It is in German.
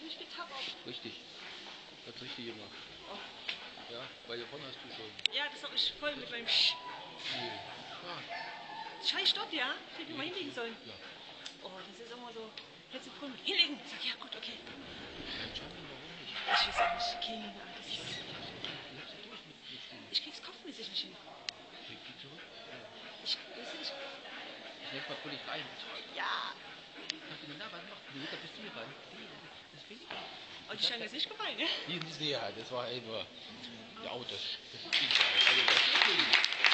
nicht getappt. Richtig. Das richtig gemacht. Oh. Ja, weil davon hast du schon. Ja, das habe ich voll mit meinem Sch. Nee. Ja. Scheiß Stopp, ja? Ich hätte mal hinlegen sollen. Ja. Oh, das ist immer so. Hättest du voll mit hinlegen. Ich sag, ja gut, okay. Entscheidend, warum nicht? Ich weiß auch nicht. Keine Ahnung. Ich hab's ja durch mit Spielen. Ich krieg's kopfmäßig nicht hin. Krieg die zurück? Ja. Ich Ich mal völlig rein. ja. Hast du na, was macht du? Da bist du hier rein. Das fehlt. Und die scheinen jetzt nicht gefallen, ne? Die Sicherheit, das war eben ja, das ist also das